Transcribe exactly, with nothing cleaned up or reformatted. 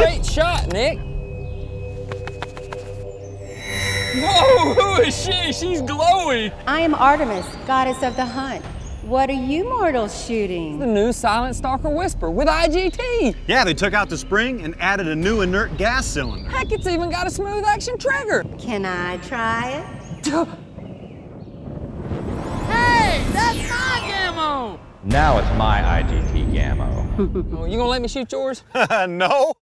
Great shot, Nick. Whoa, who is she? She's glowing. I am Artemis, goddess of the hunt. What are you mortals shooting? The new Silent Stalker Whisper with I G T. Yeah, they took out the spring and added a new inert gas cylinder. Heck, it's even got a smooth action trigger. Can I try it? Hey, that's my Gamo. Now it's my I G T Gamo. Oh, you gonna let me shoot yours? No.